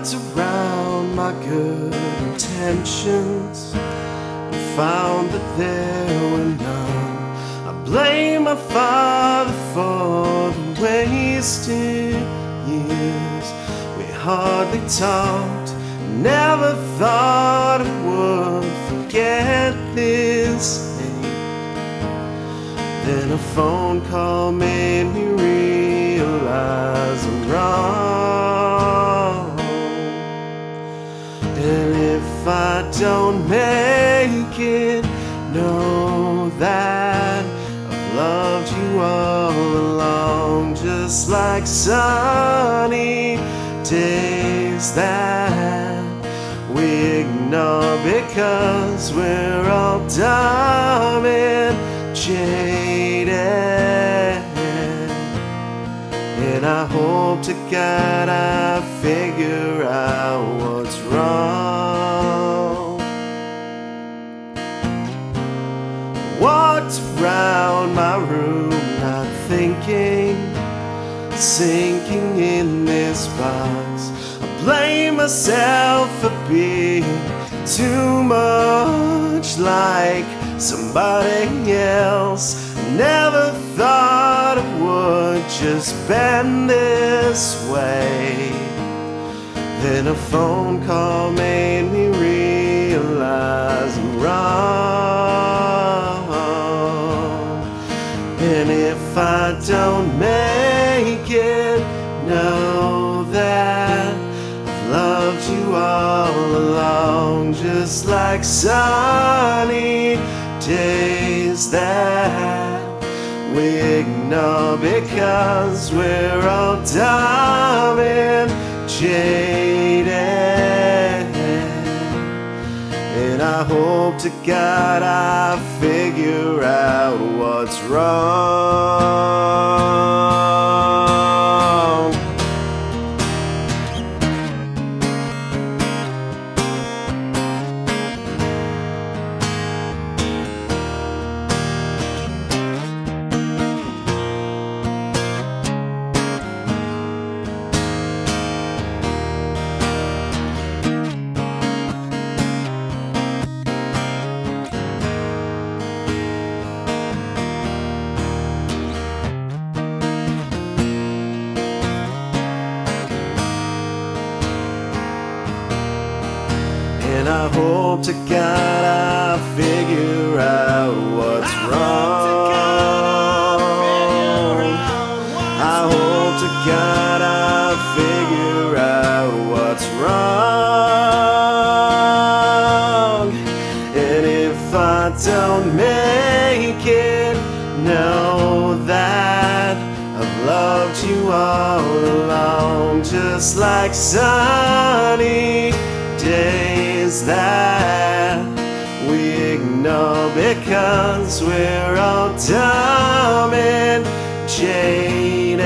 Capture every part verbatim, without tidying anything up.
Walked around my good intentions and found that there were none. I blame my father for the wasted years. We hardly talked, never thought I would forget this hate. Then a phone call made me realize I'm wrong. And if I don't make it, know that I've loved you all along, just like sunny days that we ignore because we're all dumb and jaded. And I hope to God I figure out what's wrong. Walked around my room not thinking, sinking in this box. I blame myself for being too much like somebody else. Never thought it would just bend this way. Then a phone call made me realize I'm wrong. And if I don't make it, know that I've loved you all along, just like sunny days that we ignore because we're all dumb and jaded. And I hope to God I figure out what's wrong. And I hope to God I figure out what's wrong. I hope to God I figure out what's wrong. And if I don't make it, know that I've loved you all along, just like sunny days that we ignore because we're all dumb and jaded.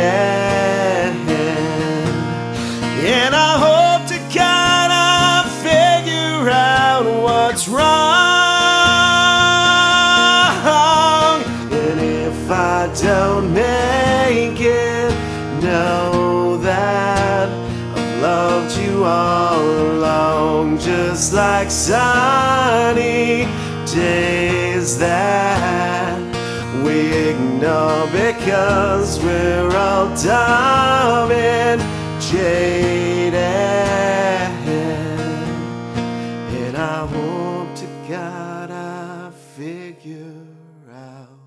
And I hope to God I figure out what's wrong. And if I don't make it, know that I've loved you all along, just like sunny days that we ignore because we're all dumb and jaded. And I hope to God I figure out